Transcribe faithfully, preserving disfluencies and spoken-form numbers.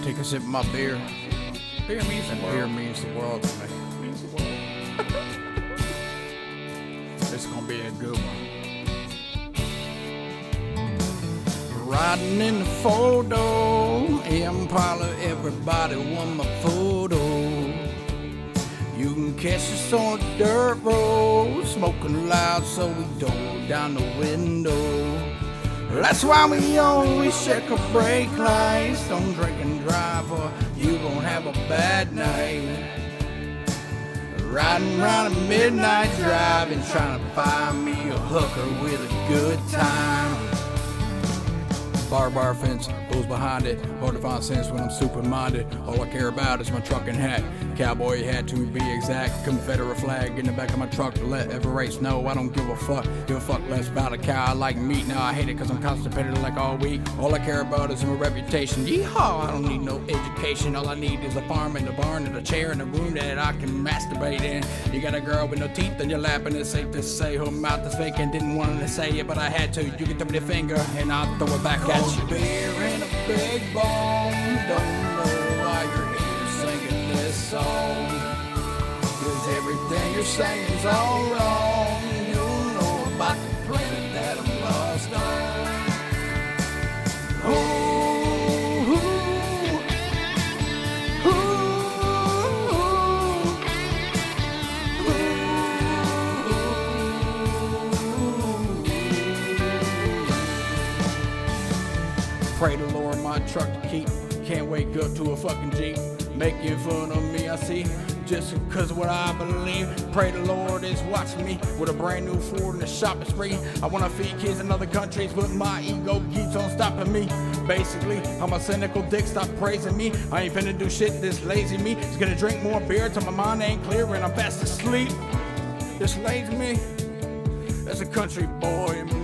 Take a sip of my beer. Beer means the world. Beer means the world to me. Means the world. It's gonna be a good one. Riding in the photo, Impala, everybody want my photo. You can catch us on a dirt road, smoking loud so we don't down the window. That's why we always check our brake lights. Don't drink and drive or you gon' have a bad night. Riding around at midnight driving, trying to find me a hooker with a good time. Bar bar fence, who's behind it? Hard to find sense when I'm super minded. All I care about is my truck and hat. Cowboy hat to be exact. Confederate flag in the back of my truck to let every race know I don't give a fuck. Give a fuck less about a cow I like meat. Now I hate it cause I'm constipated like all week. All I care about is my reputation. Yeehaw, I don't need no education. All I need is a farm and a barn and a chair and a room that I can masturbate in. You got a girl with no teeth in your lap and it's safe to say her mouth is fake and didn't want to say it, but I had to. You can throw me the finger and I'll throw it back at you. Beer and a big bone. Don't know why you're here singing this song. Cause everything you're saying's all wrong. You don't know about the planet that I'm lost on. Ooh, ooh, ooh, ooh. Pray the Lord my truck to keep. Can't wake up to a fucking Jeep. Making fun of me, I see. Just cause what I believe. Pray the Lord is watching me with a brand new Ford in the shopping spree. I wanna feed kids in other countries, but my ego keeps on stopping me. Basically, I'm a cynical dick, stop praising me. I ain't finna do shit, this lazy me. Just gonna drink more beer till my mind ain't clear and I'm fast asleep. This lazy me, that's a country boy in me.